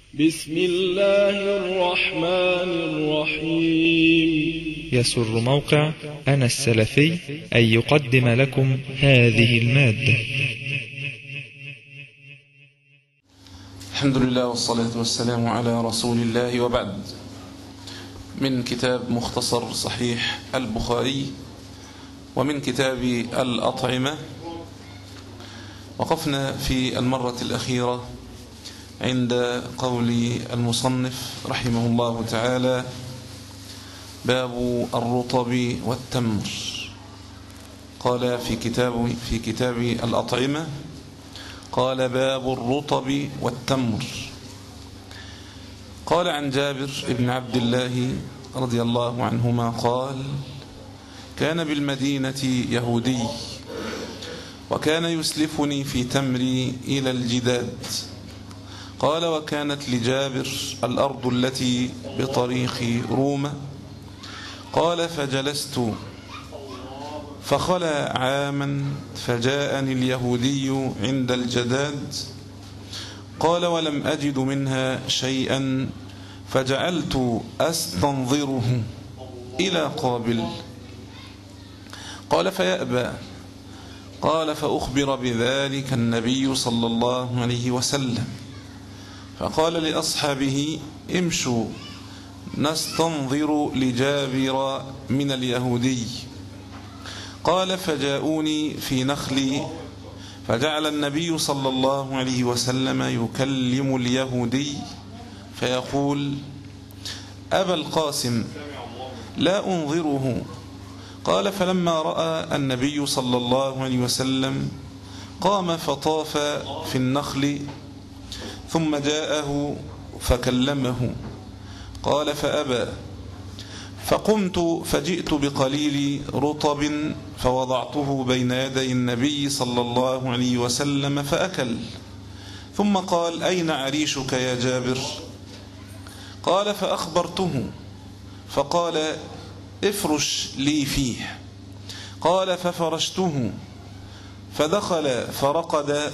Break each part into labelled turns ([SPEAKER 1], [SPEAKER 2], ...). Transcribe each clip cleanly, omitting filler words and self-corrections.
[SPEAKER 1] بسم الله الرحمن الرحيم.
[SPEAKER 2] يسر موقع أنا السلفي أن يقدم لكم هذه المادة.
[SPEAKER 3] الحمد لله والصلاة والسلام على رسول الله، وبعد. من كتاب مختصر صحيح البخاري ومن كتاب الأطعمة، وقفنا في المرة الأخيرة عند قول المصنف رحمه الله تعالى: باب الرطب والتمر. قال في كتاب الأطعمة، قال: باب الرطب والتمر. قال عن جابر بن عبد الله رضي الله عنهما قال: كان بالمدينة يهودي، وكان يسلفني في تمري إلى الجداد. قال: وكانت لجابر الأرض التي بطريق روما. قال: فجلست فخلى عاما، فجاءني اليهودي عند الجداد. قال: ولم أجد منها شيئا، فجعلت أستنظره إلى قابل. قال: فيأبى. قال: فأخبر بذلك النبي صلى الله عليه وسلم، فقال لأصحابه: امشوا نستنظر لجابر من اليهودي. قال: فجاءوني في نخلي، فجعل النبي صلى الله عليه وسلم يكلم اليهودي فيقول: أبا القاسم، لا أنظره. قال: فلما رأى النبي صلى الله عليه وسلم قام فطاف في النخل، ثم جاءه فكلمه. قال: فأبى. فقمت فجئت بقليل رطب فوضعته بين يدي النبي صلى الله عليه وسلم فأكل. ثم قال: أين عريشك يا جابر؟ قال: فأخبرته، فقال: افرش لي فيه. قال: ففرشته، فدخل فرقد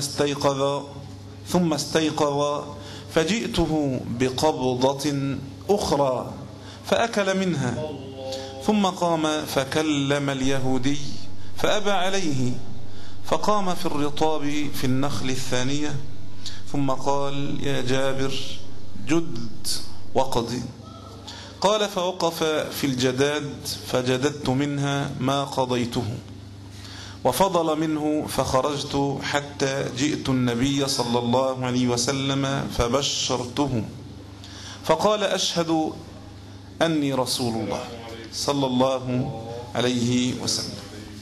[SPEAKER 3] ثم استيقظ فجئته بقبضة أخرى فأكل منها. ثم قام فكلم اليهودي فأبى عليه، فقام في الرطاب في النخل الثانية، ثم قال: يا جابر، جد وقضي. قال: فوقف في الجداد فجددت منها ما قضيته، وفضل منه، فخرجت حتى جئت النبي صلى الله عليه وسلم فبشرته، فقال: أشهد أني رسول الله صلى الله عليه وسلم.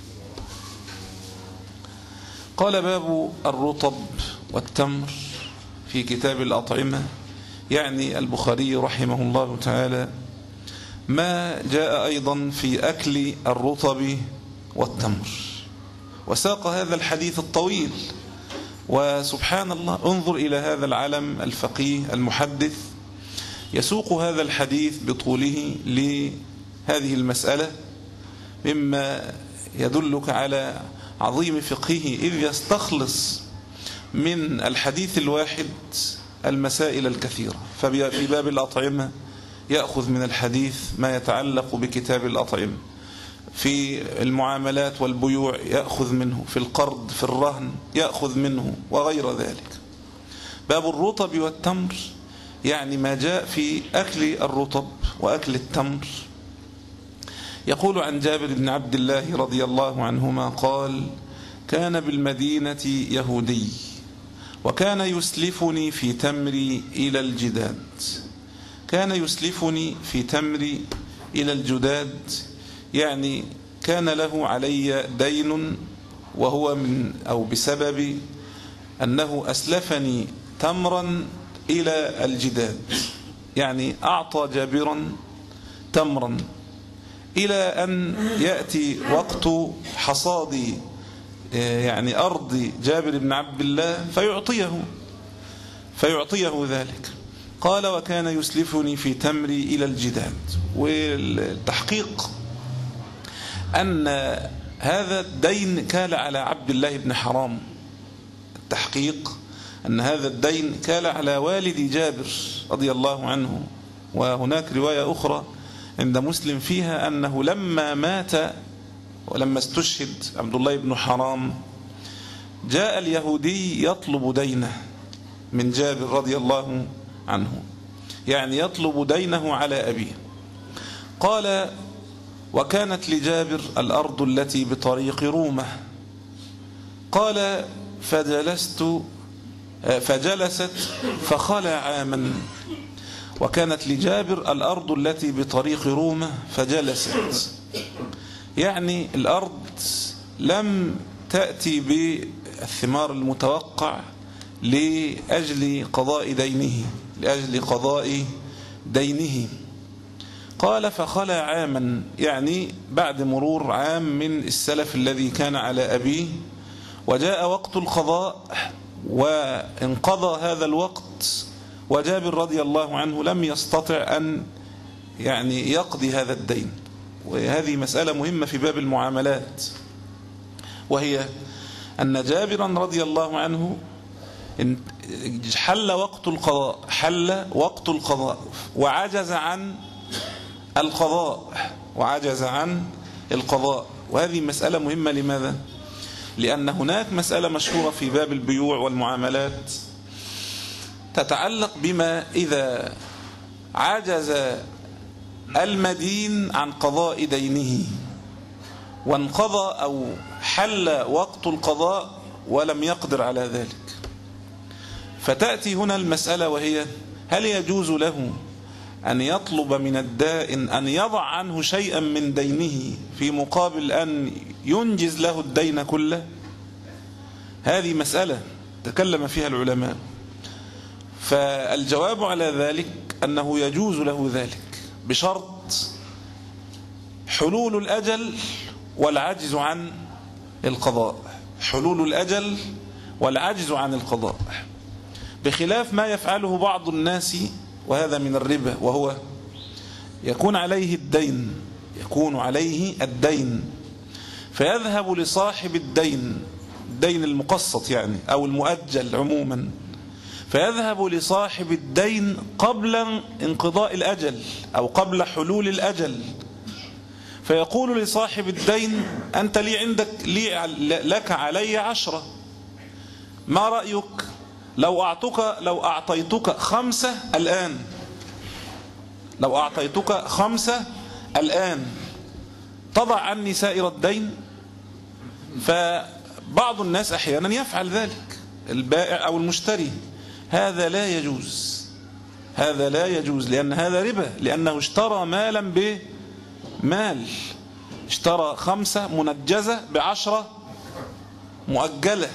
[SPEAKER 3] قال: باب الرطب والتمر في كتاب الأطعمة، يعني البخاري رحمه الله تعالى، ما جاء أيضا في أكل الرطب والتمر، وساق هذا الحديث الطويل. وسبحان الله، انظر إلى هذا العلم الفقيه المحدث يسوق هذا الحديث بطوله لهذه المسألة، مما يدلك على عظيم فقهه، إذ يستخلص من الحديث الواحد المسائل الكثيرة. ففي باب الأطعمة يأخذ من الحديث ما يتعلق بكتاب الأطعمة، في المعاملات والبيوع يأخذ منه، في القرض في الرهن يأخذ منه، وغير ذلك. باب الرطب والتمر يعني ما جاء في أكل الرطب وأكل التمر. يقول عن جابر بن عبد الله رضي الله عنهما قال: كان بالمدينة يهودي، وكان يسلفني في تمري إلى الجداد. كان يسلفني في تمري إلى الجداد، يعني كان له علي دين، وهو بسبب أنه أسلفني تمرا إلى الجداد، يعني أعطى جابرا تمرا إلى أن يأتي وقت حصاد يعني أرض جابر بن عبد الله فيعطيه ذلك. قال: وكان يسلفني في تمري إلى الجداد. والتحقيق أن هذا الدين كان على عبد الله بن حرام. التحقيق أن هذا الدين كان على والد جابر رضي الله عنه. وهناك رواية أخرى عند مسلم فيها أنه لما مات ولما استشهد عبد الله بن حرام جاء اليهودي يطلب دينه من جابر رضي الله عنه، يعني يطلب دينه على أبيه. قال: وكانت لجابر الأرض التي بطريق رومة. قال: فجلست فخلى عاما. وكانت لجابر الأرض التي بطريق رومة فجلست، يعني الأرض لم تأتي بالثمار المتوقع لأجل قضاء دينه. قال: فخلى عاما، يعني بعد مرور عام من السلف الذي كان على أبيه، وجاء وقت القضاء وانقضى هذا الوقت، وجابر رضي الله عنه لم يستطع أن يعني يقضي هذا الدين. وهذه مسألة مهمة في باب المعاملات، وهي أن جابرا رضي الله عنه حل وقت القضاء وعجز عن القضاء. وهذه مسألة مهمة. لماذا؟ لأن هناك مسألة مشهورة في باب البيوع والمعاملات تتعلق بما إذا عجز المدين عن قضاء دينه وانقضى أو حل وقت القضاء ولم يقدر على ذلك. فتأتي هنا المسألة، وهي: هل يجوز له أن يطلب من الدائن أن يضع عنه شيئا من دينه في مقابل أن ينجز له الدين كله؟ هذه مسألة تكلم فيها العلماء. فالجواب على ذلك أنه يجوز له ذلك بشرط حلول الأجل والعجز عن القضاء. بخلاف ما يفعله بعض الناس، وهذا من الربا، وهو يكون عليه الدين فيذهب لصاحب الدين المقسط يعني أو المؤجل عموما، فيذهب لصاحب الدين قبل انقضاء الأجل أو قبل حلول الأجل، فيقول لصاحب الدين: أنت لك علي 10، ما رأيك لو أعطيتك 5 الآن تضع عني سائر الدين؟ فبعض الناس أحيانا يفعل ذلك، البائع أو المشتري. هذا لا يجوز لأن هذا ربا، لأنه اشترى مالا بمال، اشترى 5 منجزة ب10 مؤجلة.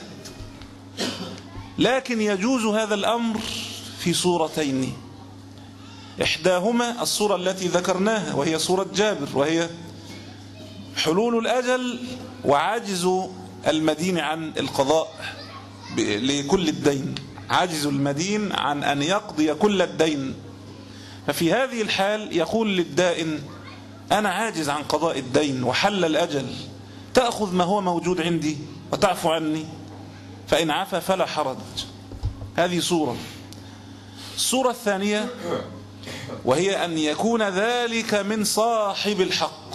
[SPEAKER 3] لكن يجوز هذا الأمر في صورتين، إحداهما الصورة التي ذكرناها وهي صورة جابر، وهي حلول الأجل وعجز المدين عن القضاء لكل الدين، عجز المدين عن أن يقضي كل الدين. ففي هذه الحال يقول للدائن: أنا عاجز عن قضاء الدين وحل الأجل، تأخذ ما هو موجود عندي وتعفو عني، فإن عفا فلا حرج. هذه صورة. الصورة الثانية وهي أن يكون ذلك من صاحب الحق،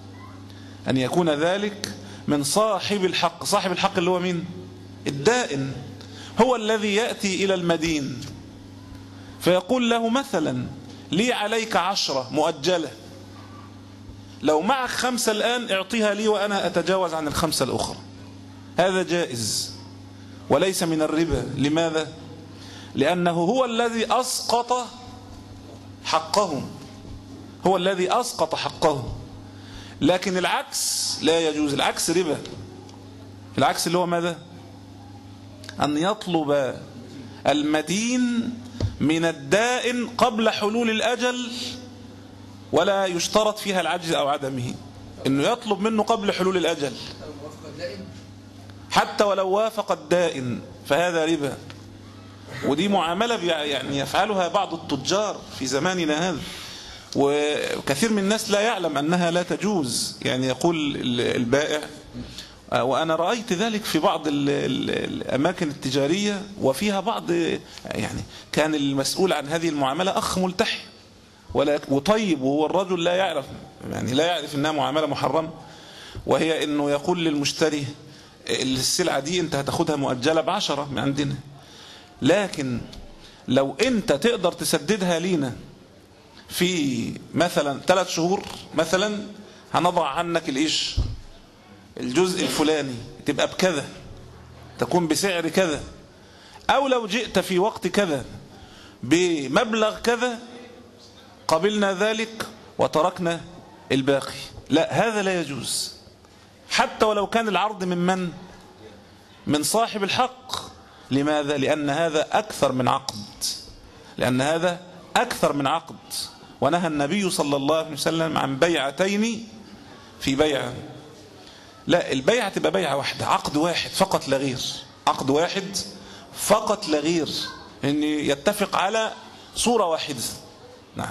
[SPEAKER 3] صاحب الحق اللي هو مين؟ الدائن. هو الذي يأتي إلى المدين فيقول له مثلا: لي عليك 10 مؤجلة، لو معك 5 الآن اعطيها لي وأنا أتجاوز عن ال5 الأخرى. هذا جائز وليس من الربا. لماذا؟ لأنه هو الذي أسقط حقه، لكن العكس لا يجوز. العكس ربا. العكس اللي هو ماذا؟ أن يطلب المدين من الدائن قبل حلول الأجل، ولا يشترط فيها العجز أو عدمه، إنه يطلب منه قبل حلول الأجل حتى ولو وافق الدائن، فهذا ربا. ودي معاملة يعني يفعلها بعض التجار في زماننا هذا، وكثير من الناس لا يعلم أنها لا تجوز. يعني يقول البائع: وأنا رأيت ذلك في بعض الأماكن التجارية، وفيها بعض يعني كان المسؤول عن هذه المعاملة أخ ملتحي وطيب، وهو الرجل لا يعرف، يعني لا يعرف أنها معاملة محرمة، وهي أنه يقول للمشتري السلعة دي أنت هتاخدها مؤجلة ب10 من عندنا، لكن لو أنت تقدر تسددها لينا في مثلا 3 شهور مثلا، هنضع عنك الإيش الجزء الفلاني، تبقى بكذا، تكون بسعر كذا، أو لو جئت في وقت كذا بمبلغ كذا قبلنا ذلك وتركنا الباقي. لا، هذا لا يجوز، حتى ولو كان العرض من صاحب الحق. لماذا؟ لأن هذا أكثر من عقد، ونهى النبي صلى الله عليه وسلم عن بيعتين في بيعة. لا، البيعة تبقى بيعة واحدة، عقد واحد فقط لا غير، عقد واحد فقط لا غير، إن يتفق على صورة واحدة. نعم.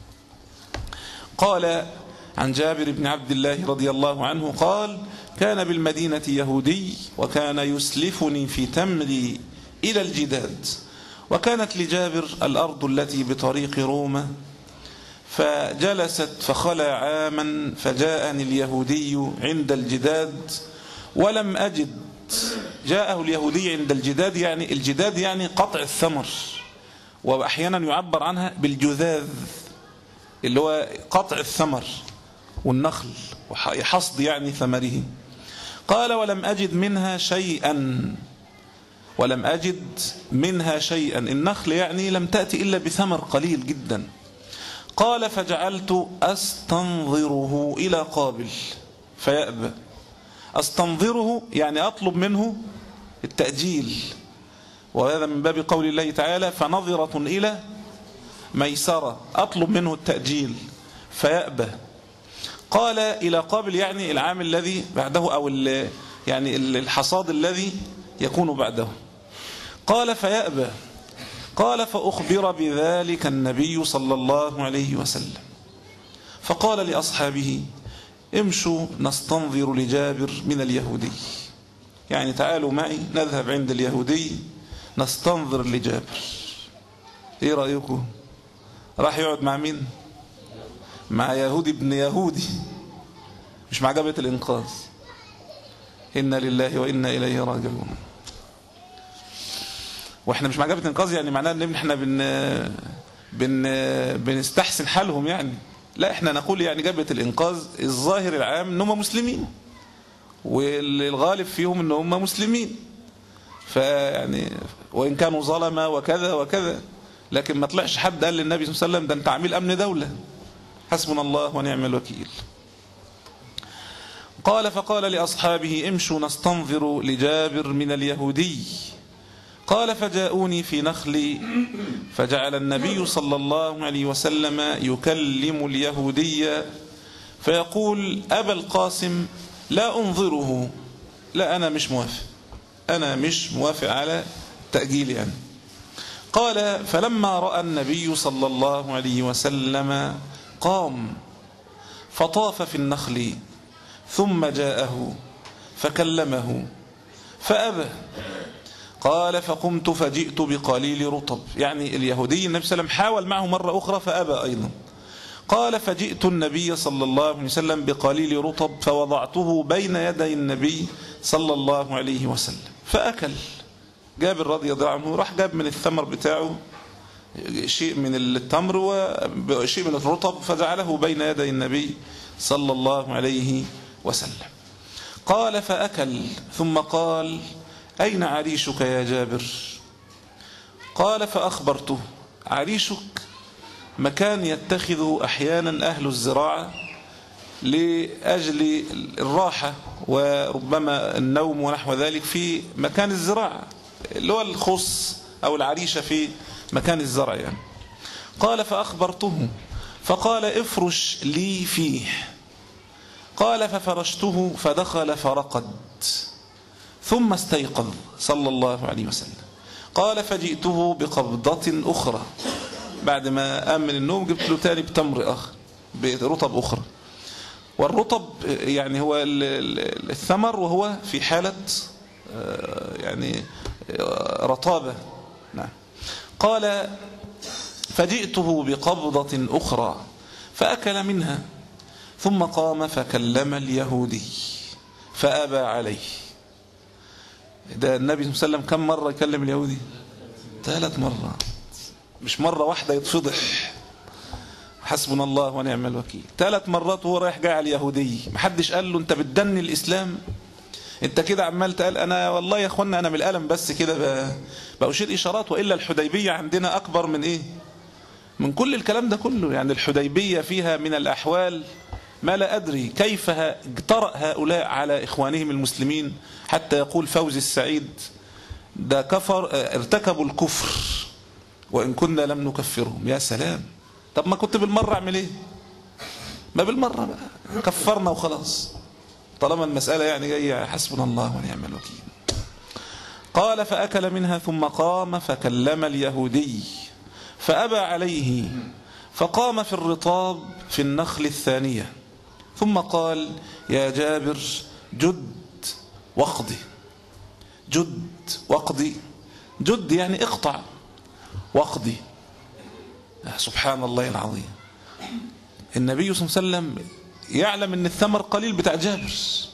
[SPEAKER 3] قال عن جابر بن عبد الله رضي الله عنه قال: كان بالمدينة يهودي وكان يسلفني في تمري إلى الجداد، وكانت لجابر الأرض التي بطريق روما، فجلست فخلى عاما، فجاءني اليهودي عند الجداد ولم أجد. جاءه اليهودي عند الجداد، يعني الجداد يعني قطع الثمر، وأحيانا يعبر عنها بالجذاذ اللي هو قطع الثمر والنخل وحصد يعني ثمره. قال: ولم أجد منها شيئا، النخل يعني لم تأتي إلا بثمر قليل جدا. قال: فجعلت أستنظره إلى قابل فيأبى. أستنظره يعني أطلب منه التأجيل، وهذا من باب قول الله تعالى: فنظرة إلى ميسرة، أطلب منه التأجيل فيأبى. قال: إلى قابل يعني العام الذي بعده، أو يعني الحصاد الذي يكون بعده. قال: فيأبى. قال: فأخبر بذلك النبي صلى الله عليه وسلم، فقال لأصحابه: امشوا نستنظر لجابر من اليهودي، يعني تعالوا معي نذهب عند اليهودي نستنظر لجابر. ايه رأيكم؟ راح يقعد مع مين؟ مع يهودي ابن يهودي، مش مع جبهة الإنقاذ. إنا لله وإنا إليه راجعون. واحنا مش مع جبهة الإنقاذ يعني معناه ان احنا بنستحسن حالهم يعني، لا، احنا نقول يعني جبهة الإنقاذ الظاهر العام انهم مسلمين، والغالب فيهم انهم مسلمين، فيعني وإن كانوا ظلمة وكذا وكذا، لكن ما طلعش حد قال للنبي صلى الله عليه وسلم ده انت عميل أمن دولة، حسبنا الله ونعم الوكيل. قال: فقال لأصحابه: امشوا نستنظر لجابر من اليهودي. قال: فجاءوني في نخلي، فجعل النبي صلى الله عليه وسلم يكلم اليهودي فيقول: أبا القاسم لا أنظره، لا، أنا مش موافق على تأجيل يعني. قال: فلما رأى النبي صلى الله عليه وسلم قام فطاف في النخل، ثم جاءه فكلمه فأبى. قال: فقمت فجئت بقليل رطب، يعني اليهودي النبي صلى الله عليه وسلم حاول معه مرة أخرى فأبى أيضا. قال: فجئت النبي صلى الله عليه وسلم بقليل رطب فوضعته بين يدي النبي صلى الله عليه وسلم فأكل. جابر رضي الله عنه راح جاب من الثمر بتاعه شيء من التمر وشيء من الرطب فجعله بين يدي النبي صلى الله عليه وسلم. قال: فأكل، ثم قال: أين عريشك يا جابر؟ قال: فأخبرته. عريشك مكان يتخذ أحيانا أهل الزراعة لأجل الراحة وربما النوم ونحو ذلك في مكان الزراعة، اللي هو الخص أو العريشة في مكان الزرع يعني. قال: فأخبرته، فقال: افرش لي فيه. قال: ففرشته فدخل فرقد، ثم استيقظ صلى الله عليه وسلم. قال: فجئته بقبضة أخرى، بعد ما قام من النوم جبت له تاني بتمر آخر برطب أخرى. والرطب يعني هو الثمر وهو في حالة يعني رطابة. نعم. قال فجئته بقبضة أخرى فأكل منها ثم قام فكلم اليهودي فأبى عليه. ده النبي صلى الله عليه وسلم كم مرة يكلم اليهودي؟ 3 مرات، مش مرة واحدة يتفضح. حسبنا الله ونعم الوكيل. 3 مرات وهو رايح جاي على اليهودي، محدش قال له انت بتدني الإسلام، انت كده عمال تقال. انا والله يا اخوانا انا من الألم بس كده بأشير إشارات، وإلا الحديبية عندنا أكبر من إيه؟ من كل الكلام ده كله. يعني الحديبية فيها من الأحوال ما لا أدري كيف اجترأ هؤلاء على إخوانهم المسلمين حتى يقول فوزي السعيد ده كفر، ارتكبوا الكفر وإن كنا لم نكفرهم. يا سلام، طب ما كنت بالمرة اعمل ايه؟ ما بالمرة بقى كفرنا وخلاص طالما المسألة يعني جاية. حسبنا الله ونعم الوكيل. قال فأكل منها ثم قام فكلم اليهودي فأبى عليه فقام في الرطاب في النخل الثانية ثم قال يا جابر جد واقضي. جد واقضي، جد يعني اقطع، واقضي. سبحان الله العظيم. النبي صلى الله عليه وسلم يعلم ان الثمر قليل بتاع جابر،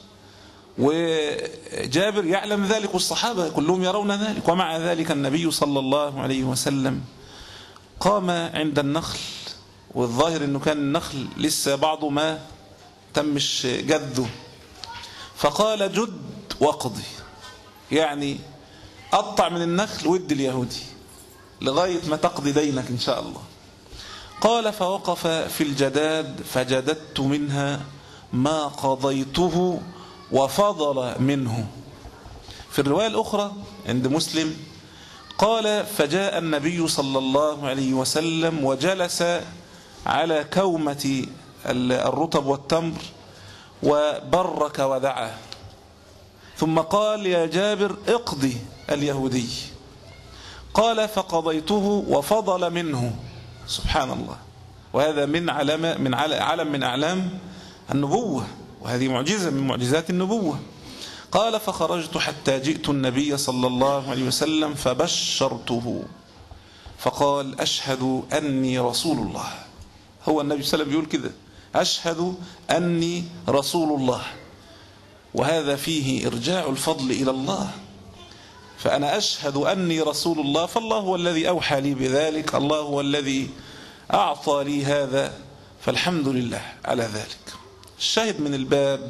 [SPEAKER 3] وجابر يعلم ذلك والصحابة كلهم يرون ذلك، ومع ذلك النبي صلى الله عليه وسلم قام عند النخل، والظاهر انه كان النخل لسه بعضه ما تمش جده، فقال جد واقضي، يعني قطع من النخل ودي اليهودي لغاية ما تقضي دينك إن شاء الله. قال فوقف في الجداد فجددت منها ما قضيته وفضل منه. في الرواية الأخرى عند مسلم قال فجاء النبي صلى الله عليه وسلم وجلس على كومة الرطب والتمر وبرك ودعا، ثم قال يا جابر اقضي اليهودي. قال فقضيته وفضل منه. سبحان الله. وهذا من علم من أعلام النبوة، وهذه معجزة من معجزات النبوة. قال فخرجت حتى جئت النبي صلى الله عليه وسلم فبشرته فقال أشهد أني رسول الله. هو النبي صلى الله عليه وسلم بيقول كده أشهد أني رسول الله، وهذا فيه إرجاع الفضل إلى الله. فأنا أشهد أني رسول الله، فالله هو الذي أوحى لي بذلك، الله هو الذي أعطى لي هذا، فالحمد لله على ذلك. الشاهد من الباب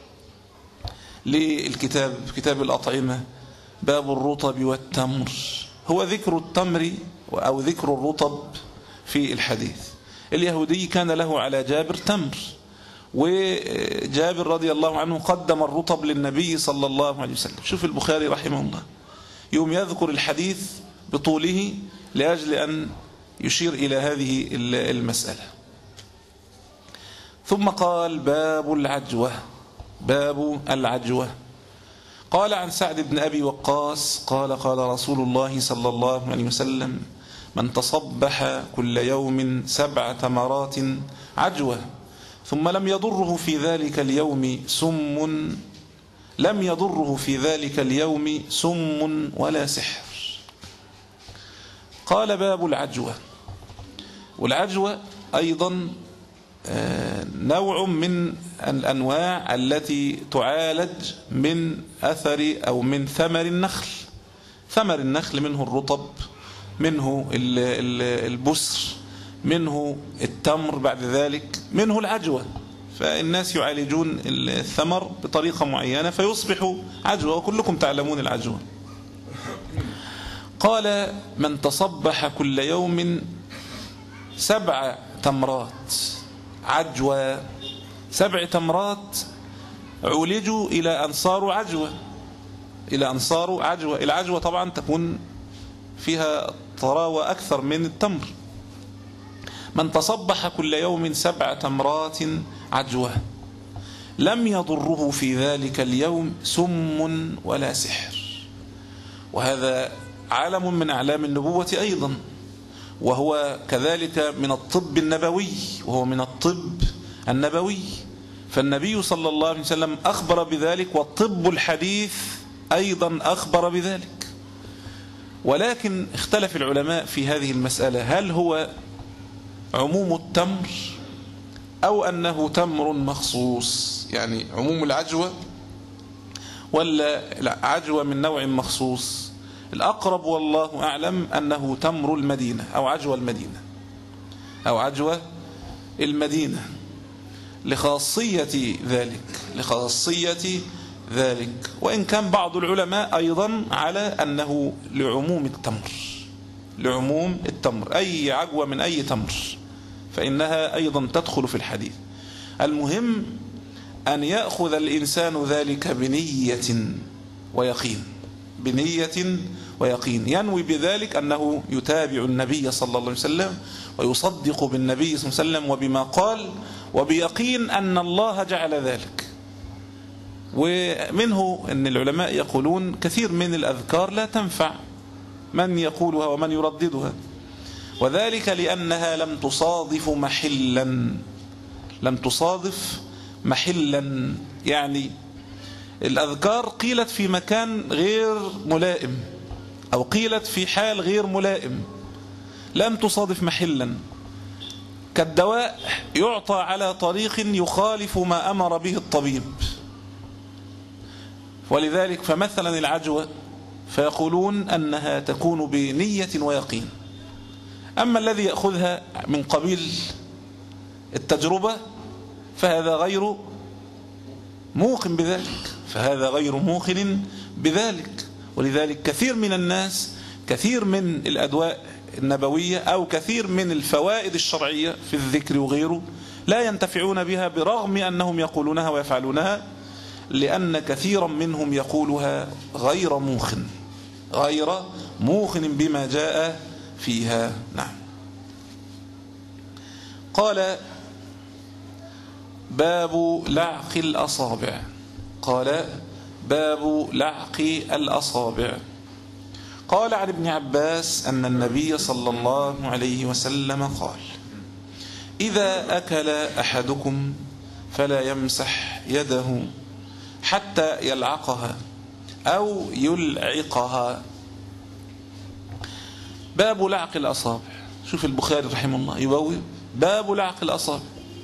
[SPEAKER 3] للكتاب كتاب الأطعمة باب الرطب والتمر، هو ذكر التمر أو ذكر الرطب في الحديث. اليهودي كان له على جابر تمر، وجابر رضي الله عنه قدم الرطب للنبي صلى الله عليه وسلم. شوف البخاري رحمه الله يوم يذكر الحديث بطوله لأجل أن يشير إلى هذه المسألة. ثم قال باب العجوة. باب العجوة. قال عن سعد بن أبي وقاص قال قال رسول الله صلى الله عليه وسلم من تصبح كل يوم 7 تمرات عجوة ثم لم يضره في ذلك اليوم سم ولا سحر. قال باب العجوة. والعجوة أيضا نوع من الأنواع التي تعالج من أثر أو من ثمر النخل. ثمر النخل منه الرطب، منه البسر، منه التمر، بعد ذلك منه العجوة. فالناس يعالجون الثمر بطريقة معينة فيصبح عجوة، وكلكم تعلمون العجوة. قال من تصبح كل يوم 7 تمرات عجوة. 7 تمرات عولجوا إلى أنصار عجوة، إلى أنصار عجوة. العجوة طبعا تكون فيها طراوة أكثر من التمر. من تصبح كل يوم 7 تمرات عجوة لم يضره في ذلك اليوم سم ولا سحر. وهذا علم من أعلام النبوة أيضا، وهو كذلك من الطب النبوي، وهو من الطب النبوي. فالنبي صلى الله عليه وسلم أخبر بذلك، والطب الحديث أيضا أخبر بذلك. ولكن اختلف العلماء في هذه المسألة، هل هو عموم التمر أو أنه تمر مخصوص، يعني عموم العجوة ولا عجوة من نوع مخصوص؟ الأقرب والله أعلم أنه تمر المدينة أو عجوة المدينة أو عجوة المدينة لخاصية ذلك، وإن كان بعض العلماء أيضا على أنه لعموم التمر، أي عجوة من أي تمر فإنها أيضا تدخل في الحديث. المهم أن يأخذ الإنسان ذلك بنية ويقين، ينوي بذلك أنه يتابع النبي صلى الله عليه وسلم ويصدق بالنبي صلى الله عليه وسلم وبما قال، وبيقين أن الله جعل ذلك. ومنه أن العلماء يقولون كثير من الأذكار لا تنفع من يقولها ومن يرددها، وذلك لأنها لم تصادف محلا، يعني الأذكار قيلت في مكان غير ملائم أو قيلت في حال غير ملائم، لم تصادف محلا. كالدواء يعطى على طريق يخالف ما أمر به الطبيب، ولذلك فمثلا العجوة فيقولون أنها تكون بنية ويقين. أما الذي يأخذها من قبيل التجربة فهذا غير موقن بذلك، ولذلك كثير من الناس، كثير من الأدواء النبوية أو كثير من الفوائد الشرعية في الذكر وغيره لا ينتفعون بها برغم أنهم يقولونها ويفعلونها، لأن كثيرا منهم يقولها غير موخن بما جاء فيها. نعم. قال باب لعق الأصابع. قال عن ابن عباس أن النبي صلى الله عليه وسلم قال: إذا أكل أحدكم فلا يمسح يده حتى يلعقها أو يلعقها. باب لعق الأصابع. شوف البخاري رحمه الله يبوي باب لعق الأصابع.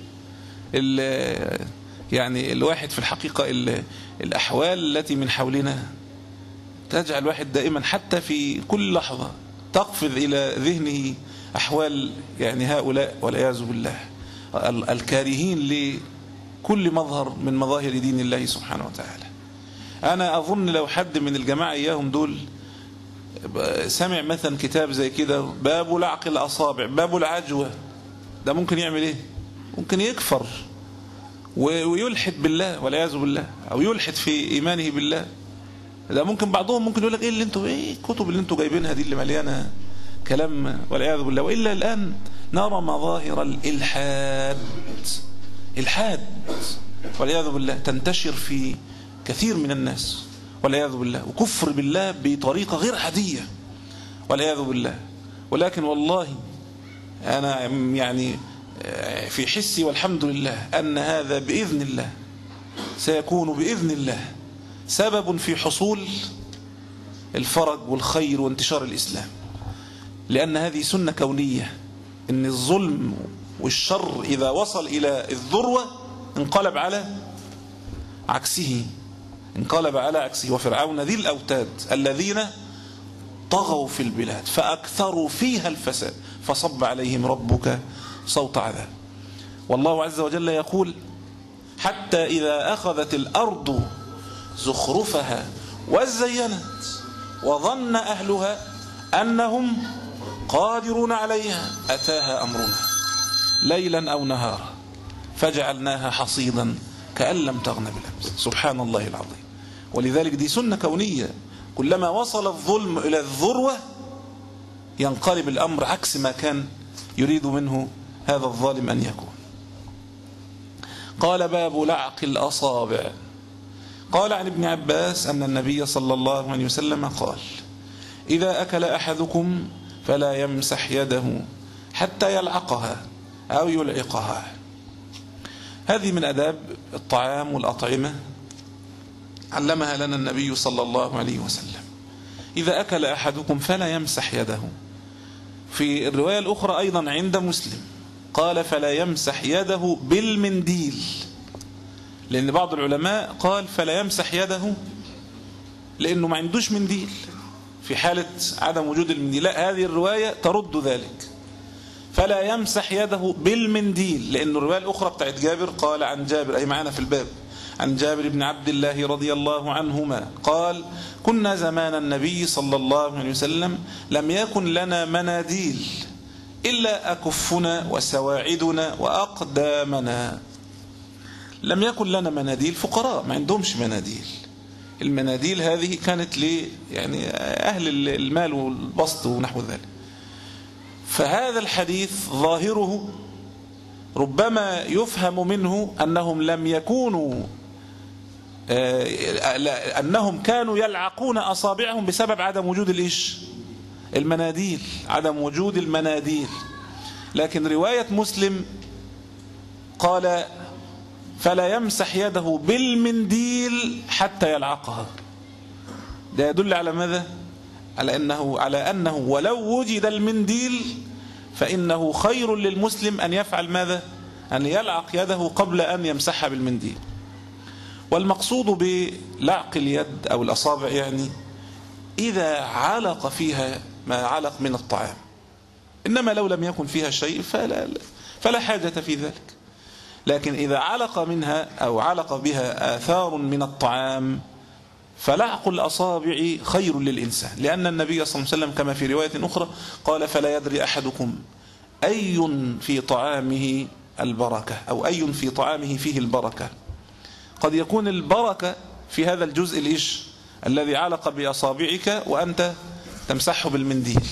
[SPEAKER 3] يعني الواحد في الحقيقة الأحوال التي من حولنا تجعل الواحد دائما حتى في كل لحظة تقفز إلى ذهنه أحوال يعني هؤلاء والعياذ بالله الكارهين لكل مظهر من مظاهر دين الله سبحانه وتعالى. أنا أظن لو حد من الجماعة إياهم دول سمع مثلا كتاب زي كده باب لعق الأصابع، باب العجوة، ده ممكن يعمل إيه؟ ممكن يكفر ويلحد بالله والعياذ بالله، أو يلحد في إيمانه بالله. ده ممكن بعضهم ممكن يقول لك إيه الكتب اللي انتوا جايبينها دي اللي مليانة كلام والعياذ بالله. وإلا الآن نرى مظاهر الإلحاد والعياذ بالله تنتشر في كثير من الناس والعياذ بالله، وكفر بالله بطريقة غير عادية والعياذ بالله. ولكن والله أنا يعني في حسي والحمد لله أن هذا بإذن الله سيكون بإذن الله سبب في حصول الفرج والخير وانتشار الإسلام، لأن هذه سنة كونية، إن الظلم والشر إذا وصل إلى الذروة انقلب على عكسه. وفرعون ذي الأوتاد الذين طغوا في البلاد فأكثروا فيها الفساد فصب عليهم ربك صوت عذاب. والله عز وجل يقول: حتى إذا أخذت الأرض زخرفها وزينت وظن أهلها أنهم قادرون عليها أتاها أمرنا ليلا أو نهارا فجعلناها حصيدا كأن لم تغن بالأمس. سبحان الله العظيم. ولذلك دي سنة كونية، كلما وصل الظلم إلى الذروة ينقلب الأمر عكس ما كان يريد منه هذا الظالم أن يكون. قال باب لعق الأصابع. قال عن ابن عباس أن النبي صلى الله عليه وسلم قال: إذا أكل أحدكم فلا يمسح يده حتى يلعقها أو يلعقها. هذه من أداب الطعام والأطعمة علمها لنا النبي صلى الله عليه وسلم. إذا أكل أحدكم فلا يمسح يده. في الرواية الأخرى أيضا عند مسلم قال فلا يمسح يده بالمنديل، لأن بعض العلماء قال فلا يمسح يده لأنه ما عندوش منديل في حالة عدم وجود المنديل. لا، هذه الرواية ترد ذلك، فلا يمسح يده بالمنديل، لأن الرواية الأخرى بتاعت جابر قال عن جابر أي معنا في الباب عن جابر بن عبد الله رضي الله عنهما قال كنا زمان النبي صلى الله عليه وسلم لم يكن لنا مناديل إلا أكفنا وسواعدنا وأقدامنا. لم يكن لنا مناديل، فقراء ما عندهمش مناديل. المناديل هذه كانت يعني أهل المال والبسط ونحو ذلك. فهذا الحديث ظاهره ربما يفهم منه أنهم لم يكونوا أنهم كانوا يلعقون أصابعهم بسبب عدم وجود المناديل، عدم وجود المناديل. لكن رواية مسلم قال فلا يمسح يده بالمنديل حتى يلعقها. ده يدل على ماذا؟ على أنه ولو وجد المنديل فإنه خير للمسلم أن يفعل ماذا؟ أن يلعق يده قبل أن يمسحها بالمنديل. والمقصود بلعق اليد أو الأصابع يعني إذا علق فيها ما علق من الطعام، إنما لو لم يكن فيها شيء فلا حاجة في ذلك. لكن إذا علق منها أو علق بها آثار من الطعام فلعق الأصابع خير للإنسان، لأن النبي صلى الله عليه وسلم كما في رواية أخرى قال فلا يدري أحدكم أي في طعامه البركة أو أي في طعامه فيه البركة. قد يكون البركة في هذا الجزء الذي علق بأصابعك وأنت تمسحه بالمنديل.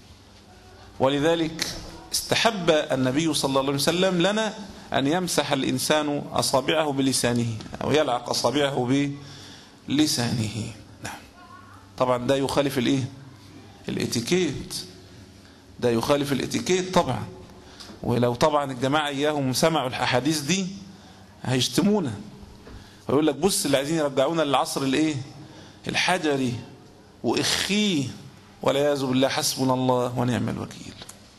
[SPEAKER 3] ولذلك استحب النبي صلى الله عليه وسلم لنا أن يمسح الإنسان أصابعه بلسانه أو يلعق أصابعه بلسانه. نعم. طبعا ده يخالف الاتيكيت، ده يخالف الاتيكيت طبعا. ولو طبعا الجماعة إياهم سمعوا الأحاديث دي هيشتمونا ويقول لك بص اللي عايزين يرجعونا للعصر الحجري وإخيه، والعياذ بالله، حسبنا الله ونعم الوكيل.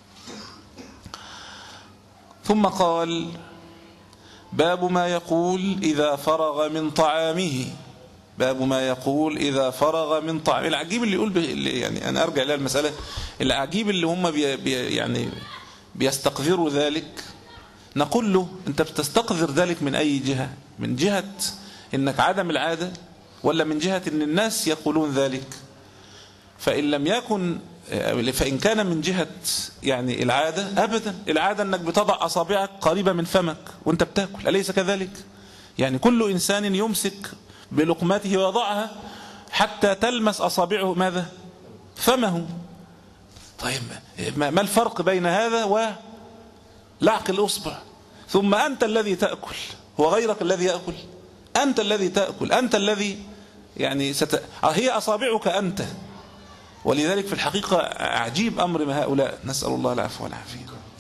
[SPEAKER 3] ثم قال باب ما يقول إذا فرغ من طعامه. باب ما يقول إذا فرغ من طعامه. العجيب اللي يقول يعني أنا أرجع إلى المسألة، العجيب اللي هم يعني بيستقذروا ذلك. نقول له أنت بتستقذر ذلك من أي جهة؟ من جهة إنك عدم العادة، ولا من جهة إن الناس يقولون ذلك؟ فإن لم يكن، فإن كان من جهة يعني العادة، أبدا، العادة أنك بتضع أصابعك قريبة من فمك وأنت بتأكل، أليس كذلك؟ يعني كل إنسان يمسك بلقماته ويضعها حتى تلمس أصابعه ماذا؟ فمه. طيب ما الفرق بين هذا ولعق الأصبع؟ ثم أنت الذي تأكل، هو غيرك الذي يأكل؟ أنت الذي تأكل، أنت الذي يعني هي أصابعك أنت. ولذلك في الحقيقة عجيب أمر ما هؤلاء، نسأل الله العفو والعافية.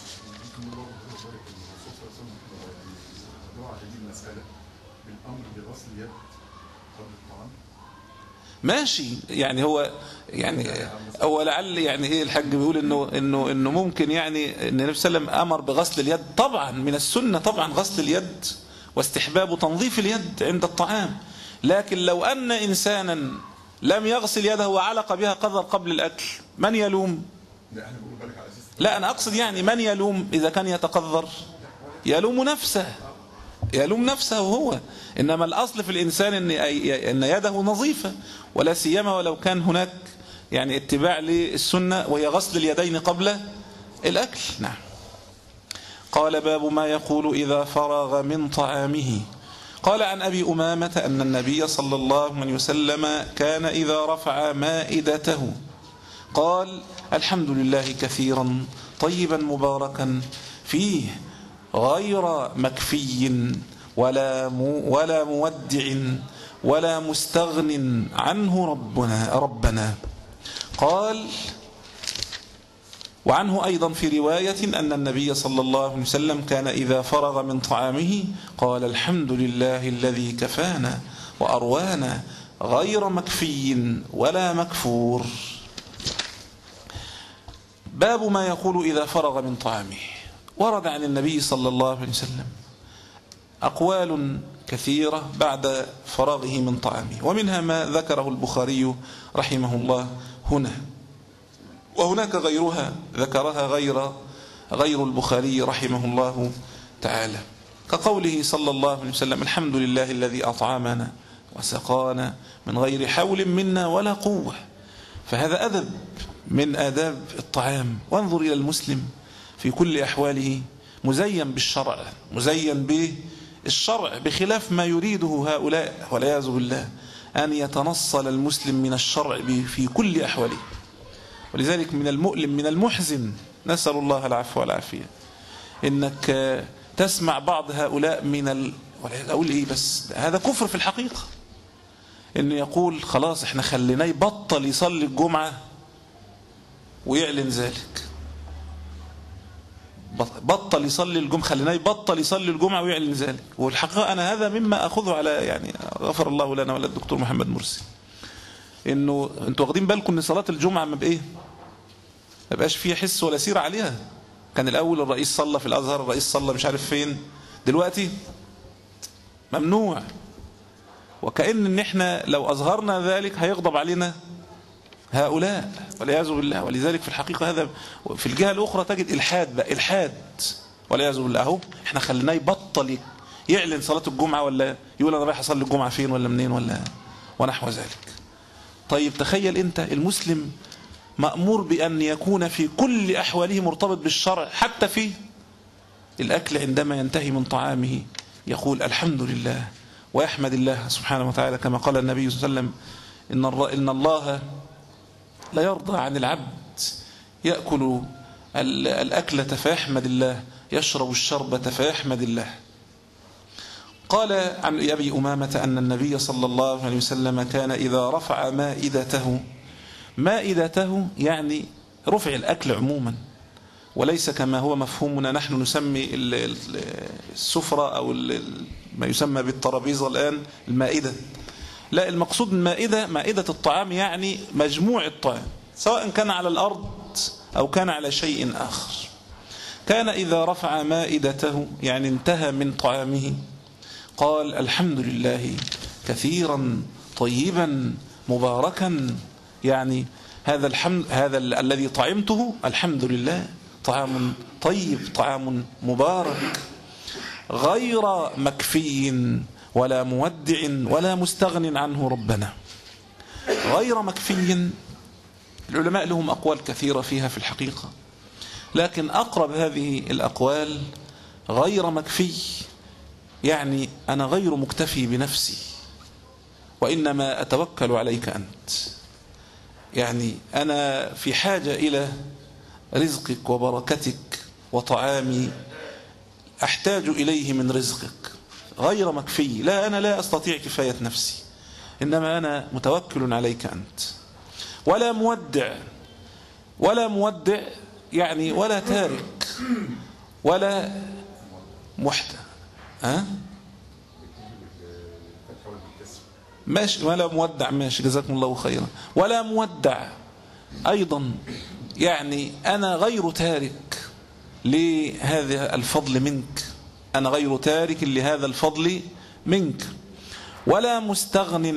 [SPEAKER 3] ماشي، يعني هو لعل يعني ايه الحاج بيقول انه ممكن يعني ان النبي صلى الله عليه وسلم امر بغسل اليد. طبعا من السنة طبعا غسل اليد واستحباب تنظيف اليد عند الطعام. لكن لو ان انسانا لم يغسل يده وعلق بها قذر قبل الأكل، من يلوم؟ لا، أنا أقصد يعني من يلوم إذا كان يتقذر؟ يلوم نفسه هو. إنما الأصل في الإنسان إن يده نظيفة، ولا سيما ولو كان هناك يعني اتباع للسنة وهي غسل اليدين قبل الأكل. نعم. قال باب ما يقول إذا فرغ من طعامه. قال عن أبي أمامة أن النبي صلى الله عليه وسلم كان إذا رفع مائدته قال الحمد لله كثيرا طيبا مباركا فيه غير مكفي ولا مودع ولا مستغن عنه ربنا. قال وعنه أيضا في رواية أن النبي صلى الله عليه وسلم كان إذا فرغ من طعامه قال الحمد لله الذي كفانا وأروانا غير مكفي ولا مكفور. باب ما يقول إذا فرغ من طعامه. ورد عن النبي صلى الله عليه وسلم أقوال كثيرة بعد فراغه من طعامه، ومنها ما ذكره البخاري رحمه الله هنا، وهناك غيرها ذكرها غير البخاري رحمه الله تعالى، كقوله صلى الله عليه وسلم الحمد لله الذي أطعمنا وسقانا من غير حول منا ولا قوة. فهذا أدب من آداب الطعام. وانظر إلى المسلم في كل أحواله مزين بالشرع، مزين بالشرع بخلاف ما يريده هؤلاء والعياذ بالله، أن يتنصل المسلم من الشرع في كل أحواله. ولذلك من المؤلم من المحزن، نسأل الله العفو والعافية، إنك تسمع بعض هؤلاء أقول إيه بس هذا كفر في الحقيقة، إنه يقول خلاص إحنا خليناه يبطل يصلي الجمعة ويعلن ذلك. بطل يصلي الجمعة، خليناه يبطل يصلي الجمعة ويعلن ذلك. والحقيقة أنا هذا مما أخذه على يعني غفر الله لنا ولا الدكتور محمد مرسي، إنه أنتوا واخدين بالكم إن صلاة الجمعة ما بقاش فيها حس ولا سير عليها. كان الأول الرئيس صلى في الأزهر، الرئيس صلى مش عارف فين، دلوقتي ممنوع. وكأن إن إحنا لو أظهرنا ذلك هيغضب علينا هؤلاء والعياذ بالله. ولذلك في الحقيقة هذا في الجهة الأخرى تجد إلحاد والعياذ بالله. أهو إحنا خليناه يبطل يعلن صلاة الجمعة، ولا يقول أنا رايح أصلي الجمعة فين ولا منين ولا ونحو ذلك. طيب تخيل أنت المسلم مأمور بأن يكون في كل أحواله مرتبط بالشرع، حتى في الأكل عندما ينتهي من طعامه يقول الحمد لله ويحمد الله سبحانه وتعالى، كما قال النبي صلى الله عليه وسلم إن الله لا يرضى عن العبد يأكل الأكلة فيحمد الله، يشرب الشربة فيحمد الله. قال عن أبي أمامة أن النبي صلى الله عليه وسلم كان إذا رفع مائدته يعني رفع الأكل عموما، وليس كما هو مفهومنا نحن نسمي السفرة أو ما يسمى بالترابيزة الآن المائدة. لا، المقصود المائدة مائدة الطعام، يعني مجموع الطعام سواء كان على الأرض أو كان على شيء آخر. كان إذا رفع مائدته يعني انتهى من طعامه قال الحمد لله كثيرا طيبا مباركا، يعني هذا الحمد، هذا الذي طعمته الحمد لله طعام طيب طعام مبارك غير مكفي ولا مودع ولا مستغن عنه ربنا. غير مكفي، العلماء لهم أقوال كثيرة فيها في الحقيقة، لكن أقرب هذه الأقوال غير مكفي، يعني أنا غير مكتفي بنفسي وإنما أتوكل عليك أنت، يعني أنا في حاجة إلى رزقك وبركتك وطعامي، أحتاج إليه من رزقك. غير مكفي، لا أنا لا أستطيع كفاية نفسي، إنما أنا متوكل عليك أنت. ولا مودع يعني ولا تارك ولا محتى ماشي، ولا مودع ماشي جزاكم الله خيرا. ولا مودع أيضا، يعني أنا غير تارك لهذا الفضل منك، أنا غير تارك لهذا الفضل منك. ولا مستغن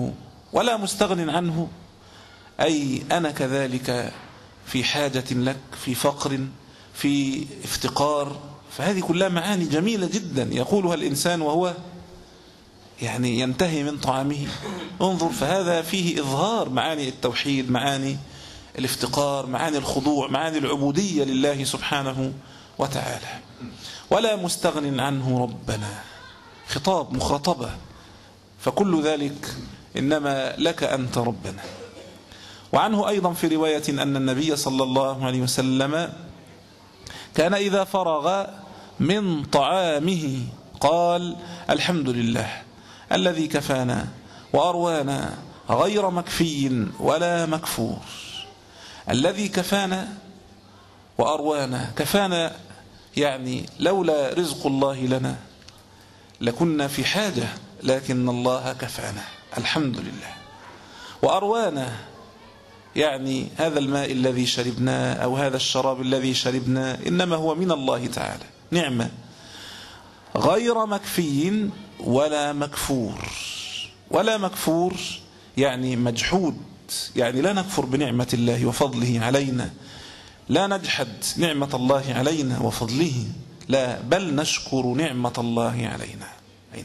[SPEAKER 3] عنه أي أنا كذلك في حاجة لك، في فقر، في افتقار. فهذه كلها معاني جميلة جدا يقولها الإنسان وهو يعني ينتهي من طعامه. انظر، فهذا فيه إظهار معاني التوحيد، معاني الافتقار، معاني الخضوع، معاني العبودية لله سبحانه وتعالى. ولا مستغن عنه ربنا، خطاب مخاطبة، فكل ذلك إنما لك أنت ربنا. وعنه أيضا في رواية أن النبي صلى الله عليه وسلم كان إذا فرغ من طعامه قال الحمد لله الذي كفانا وأروانا غير مكفي ولا مكفور. الذي كفانا وأروانا، كفانا، يعني لولا رزق الله لنا لكنا في حاجة، لكن الله كفانا الحمد لله. وأروانا يعني هذا الماء الذي شربناه أو هذا الشراب الذي شربناه إنما هو من الله تعالى نعمة غير مكفي ولا مكفور. ولا مكفور يعني مجحود، يعني لا نكفر بنعمة الله وفضله علينا، لا نجحد نعمة الله علينا وفضله، لا، بل نشكر نعمة الله علينا. أين؟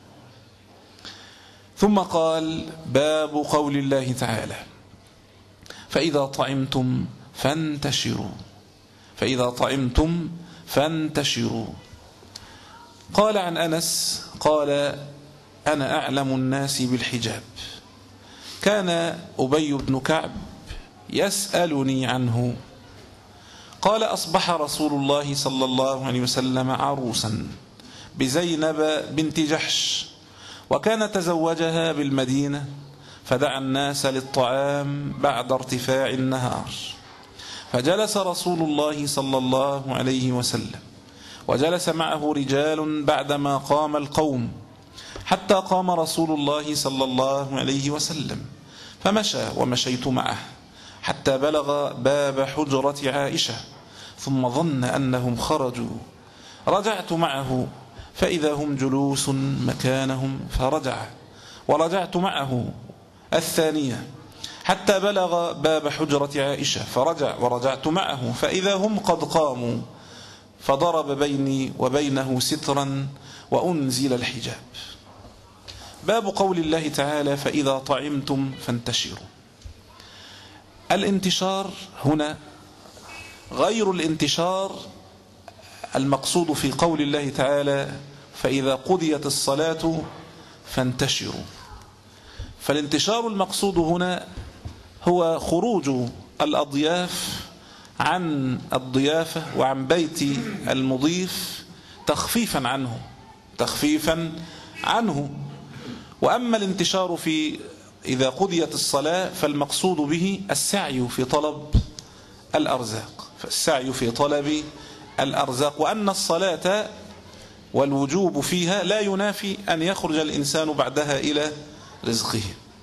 [SPEAKER 3] ثم قال: باب قول الله تعالى: فإذا طعمتم فانتشروا. فإذا طعمتم فانتشروا. قال عن أنس قال: أنا أعلم الناس بالحجاب. كان أبي بن كعب يسألني عنه. قال: أصبح رسول الله صلى الله عليه وسلم عروسا بزينب بنت جحش، وكان تزوجها بالمدينة، فدعا الناس للطعام بعد ارتفاع النهار، فجلس رسول الله صلى الله عليه وسلم، وجلس معه رجال بعدما قام القوم، حتى قام رسول الله صلى الله عليه وسلم، فمشى ومشيت معه حتى بلغ باب حجرة عائشة، ثم ظن أنهم خرجوا، رجعت معه فإذا هم جلوس مكانهم، فرجع، ورجعت معه الثانية حتى بلغ باب حجرة عائشة، فرجع، ورجعت معه فإذا هم قد قاموا، فضرب بيني وبينه سترا وأنزل الحجاب. باب قول الله تعالى: فإذا طعمتم فانتشروا. الانتشار هنا غير الانتشار المقصود في قول الله تعالى: فإذا قضيت الصلاة فانتشروا. فالانتشار المقصود هنا هو خروج الأضياف عن الضيافة وعن بيت المضيف تخفيفا عنه. وأما الانتشار في إذا قضيت الصلاة فالمقصود به السعي في طلب الأرزاق، فالسعي في طلب الأرزاق، وأن الصلاة والوجوب فيها لا ينافي أن يخرج الإنسان بعدها إلى رزقه.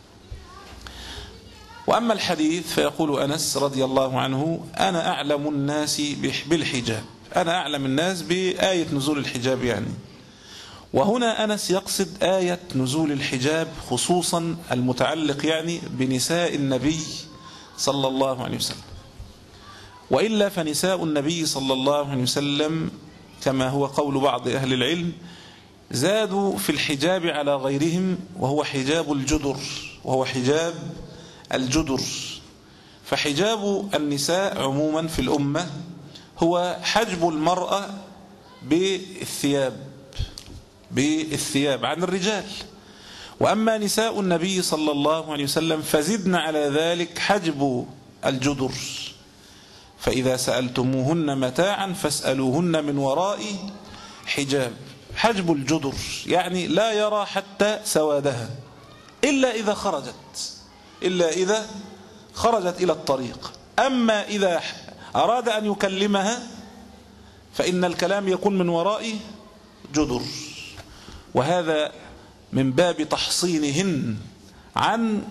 [SPEAKER 3] وأما الحديث فيقول أنس رضي الله عنه: أنا أعلم الناس بالحجاب، أنا أعلم الناس بآية نزول الحجاب يعني. وهنا أنس يقصد آية نزول الحجاب خصوصا المتعلق يعني بنساء النبي صلى الله عليه وسلم، وإلا فنساء النبي صلى الله عليه وسلم كما هو قول بعض أهل العلم زادوا في الحجاب على غيرهم، وهو حجاب الجدر. فحجاب النساء عموما في الأمة هو حجب المرأة بالثياب عن الرجال. وأما نساء النبي صلى الله عليه وسلم فزدنا على ذلك حجب الجدر. فإذا سألتموهن متاعا فاسألوهن من وراء حجاب. حجب الجدر يعني لا يرى حتى سوادها إلا إذا خرجت إلى الطريق. أما إذا أراد أن يكلمها فإن الكلام يكون من وراء جدر، وهذا من باب تحصينهن عن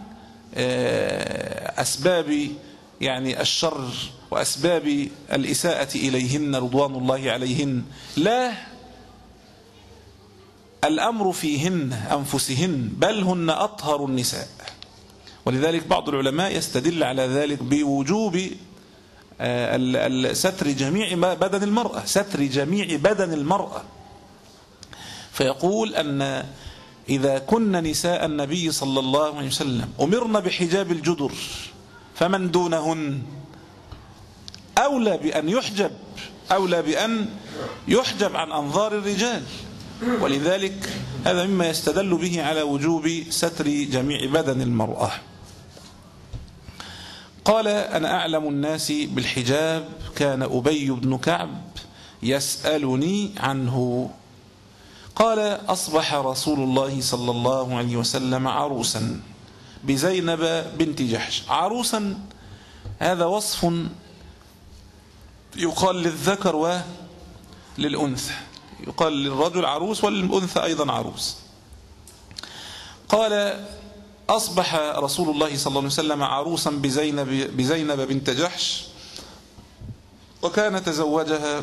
[SPEAKER 3] أسباب يعني الشر وأسباب الإساءة إليهن رضوان الله عليهن، لا الأمر فيهن أنفسهن، بل هن أطهر النساء. ولذلك بعض العلماء يستدل على ذلك بوجوب ستر جميع بدن المرأة، فيقول أن إذا كن نساء النبي صلى الله عليه وسلم أمرن بحجاب الجدر فمن دونهن أولى بأن يحجب عن أنظار الرجال. ولذلك هذا مما يستدل به على وجوب ستر جميع بدن المرأة. قال: أنا أعلم الناس بالحجاب، كان أبي بن كعب يسألني عنه. قال: أصبح رسول الله صلى الله عليه وسلم عروسا بزينب بنت جحش. عروسا هذا وصف يقال للذكر وللأنثى، يقال للرجل عروس وللأنثى أيضا عروس. قال أصبح رسول الله صلى الله عليه وسلم عروسا بزينب بنت جحش، وكان تزوجها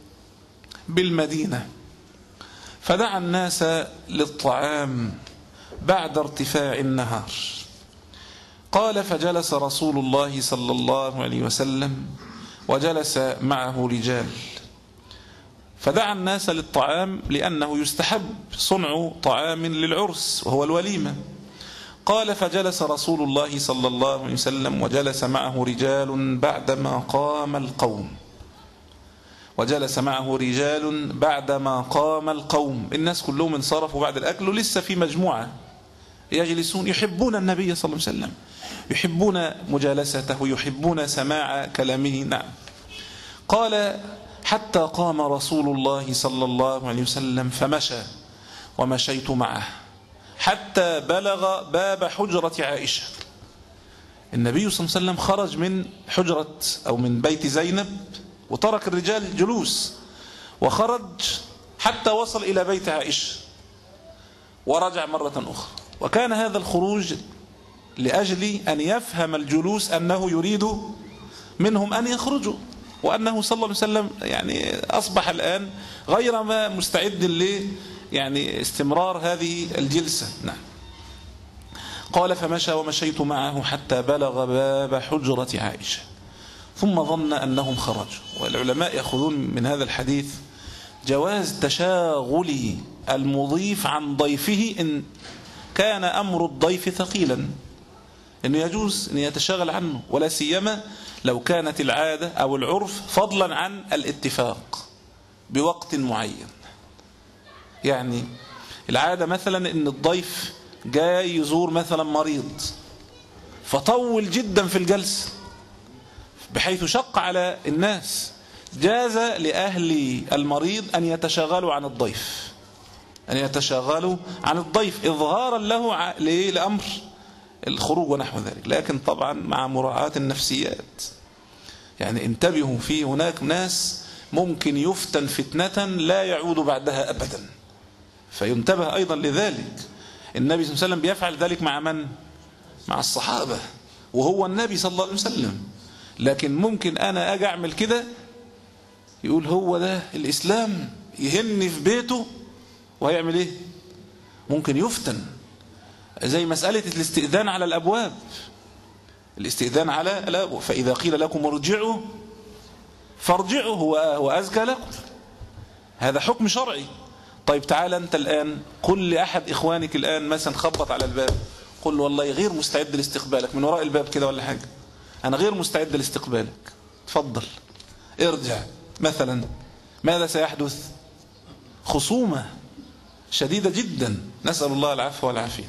[SPEAKER 3] بالمدينة، فدعا الناس للطعام بعد ارتفاع النهار. قال فجلس رسول الله صلى الله عليه وسلم وجلس معه رجال، فدعا الناس للطعام لأنه يستحب صنع طعام للعرس وهو الوليمة. قال فجلس رسول الله صلى الله عليه وسلم وجلس معه رجال بعدما قام القوم، وجلس معه رجال بعدما قام القوم، الناس كلهم انصرفوا بعد الأكل ولسه في مجموعة يجلسون يحبون النبي صلى الله عليه وسلم، يحبون مجالسته، يحبون سماع كلامه. نعم. قال حتى قام رسول الله صلى الله عليه وسلم فمشى ومشيت معه حتى بلغ باب حجرة عائشة. النبي صلى الله عليه وسلم خرج من حجرة أو من بيت زينب وترك الرجال جلوس، وخرج حتى وصل إلى بيت عائشة ورجع مرة أخرى. وكان هذا الخروج لأجل أن يفهم الجلوس أنه يريد منهم أن يخرجوا، وأنه صلى الله عليه وسلم يعني أصبح الآن غير ما مستعد يعني استمرار هذه الجلسة. نعم. قال فمشى ومشيت معه حتى بلغ باب حجرة عائشة ثم ظن أنهم خرجوا. والعلماء يأخذون من هذا الحديث جواز تشاغل المضيف عن ضيفه إن كان أمر الضيف ثقيلا، إنه يجوز أن يتشاغل عنه، ولا سيما لو كانت العادة أو العرف فضلا عن الاتفاق بوقت معين. يعني العادة مثلا إن الضيف جاي يزور مثلا مريض فطول جدا في الجلسة بحيث شق على الناس، جاز لأهل المريض أن يتشاغلوا عن الضيف، أن يتشاغلوا عن الضيف إظهارا له لأمر الخروج ونحو ذلك، لكن طبعا مع مراعاة النفسيات. يعني انتبهوا، في هناك ناس ممكن يفتن فتنة لا يعود بعدها أبدا، فينتبه أيضا لذلك. النبي صلى الله عليه وسلم بيفعل ذلك مع من؟ مع الصحابة، وهو النبي صلى الله عليه وسلم. لكن ممكن أنا أجي أعمل كده يقول هو ده الإسلام، يهني في بيته وهيعمل إيه؟ ممكن يفتن. زي مسألة الاستئذان على الأبواب، الاستئذان على الأبواب، فإذا قيل لكم ارجعوا فارجعوا هو أزكى لكم، هذا حكم شرعي. طيب تعال أنت الآن قل لأحد إخوانك الآن مثلا خبط على الباب، قل له والله غير مستعد لاستقبالك من وراء الباب كده ولا حاجة، أنا غير مستعد لاستقبالك، تفضل ارجع مثلا، ماذا سيحدث؟ خصومة شديدة جدا، نسأل الله العفو والعافية.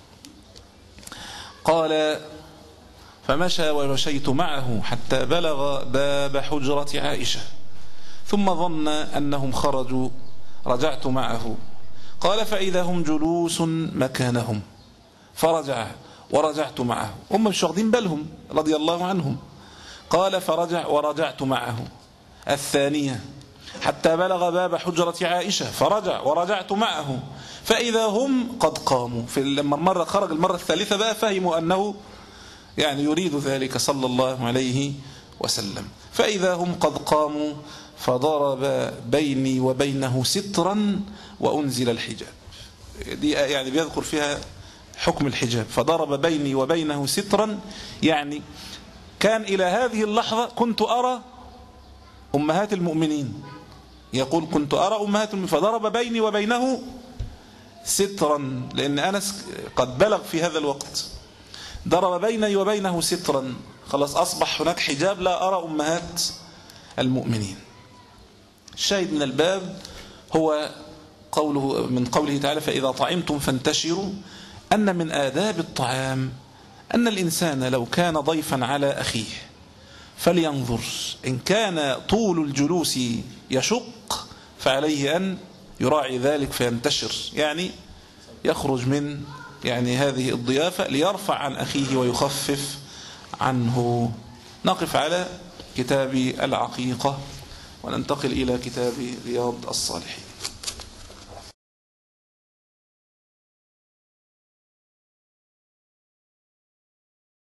[SPEAKER 3] قال فمشى ومشيت معه حتى بلغ باب حجرة عائشة ثم ظن أنهم خرجوا، رجعت معه. قال فإذا هم جلوس مكانهم فرجع ورجعت معه، هم مش واخدين بالهم رضي الله عنهم. قال فرجع ورجعت معه الثانية حتى بلغ باب حجرة عائشة فرجع ورجعت معه فإذا هم قد قاموا. لما المرة خرج المرة الثالثة بقى فهموا أنه يعني يريد ذلك صلى الله عليه وسلم. فإذا هم قد قاموا فضرب بيني وبينه سترا وأنزل الحجاب. دي يعني بيذكر فيها حكم الحجاب. فضرب بيني وبينه سترا، يعني كان إلى هذه اللحظة كنت أرى أمهات المؤمنين، يقول كنت أرى أمهات المؤمنين، فضرب بيني وبينه سترا، لأن أنس قد بلغ في هذا الوقت، ضرب بيني وبينه سترا، خلاص أصبح هناك حجاب لا أرى أمهات المؤمنين. الشاهد من الباب هو قوله من قوله تعالى فإذا طعمتم فانتشروا، أن من آداب الطعام أن الإنسان لو كان ضيفا على أخيه فلينظر، إن كان طول الجلوس يشق فعليه أن يراعي ذلك فينتشر، يعني يخرج من يعني هذه الضيافة ليرفع عن أخيه ويخفف عنه. نقف على كتاب العقيقة وننتقل إلى كتاب رياض الصالحين.